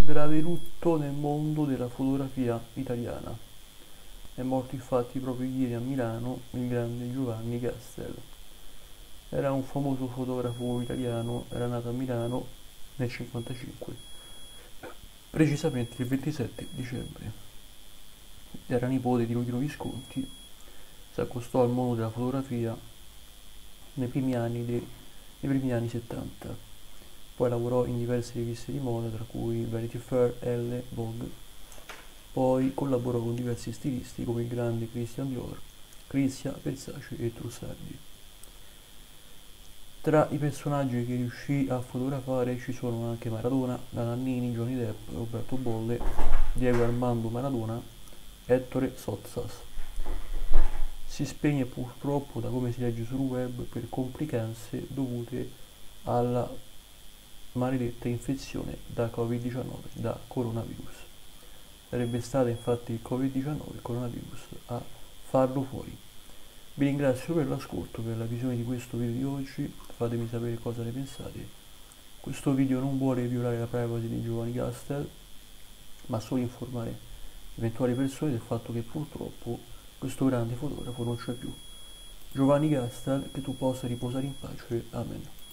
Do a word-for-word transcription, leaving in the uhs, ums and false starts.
grave lutto nel mondo della fotografia italiana. È morto infatti proprio ieri a Milano il grande Giovanni Gastel. Era un famoso fotografo italiano, era nato a Milano nel cinquantacinque, precisamente il ventisette dicembre. Era nipote di Luchino Visconti, si accostò al mondo della fotografia nei primi anni, dei, nei primi anni settanta. Poi lavorò in diverse riviste di moda, tra cui Vanity Fair, Elle, Vogue. Poi collaborò con diversi stilisti come il grande Christian Dior, Christian, Versace e Trussardi. Tra i personaggi che riuscì a fotografare ci sono anche Maradona, la Nannini, Johnny Depp, Roberto Bolle, Diego Armando Maradona, Ettore Sottsass. Si spegne purtroppo, da come si legge sul web, per complicanze dovute alla maledetta infezione da covid diciannove, da coronavirus. Sarebbe stata infatti il covid diciannove, il coronavirus, a farlo fuori. Vi ringrazio per l'ascolto, per la visione di questo video di oggi, fatemi sapere cosa ne pensate. Questo video non vuole violare la privacy di Giovanni Gastel, ma solo informare eventuali persone del fatto che purtroppo questo grande fotografo non c'è più. Giovanni Gastel, che tu possa riposare in pace. Amen.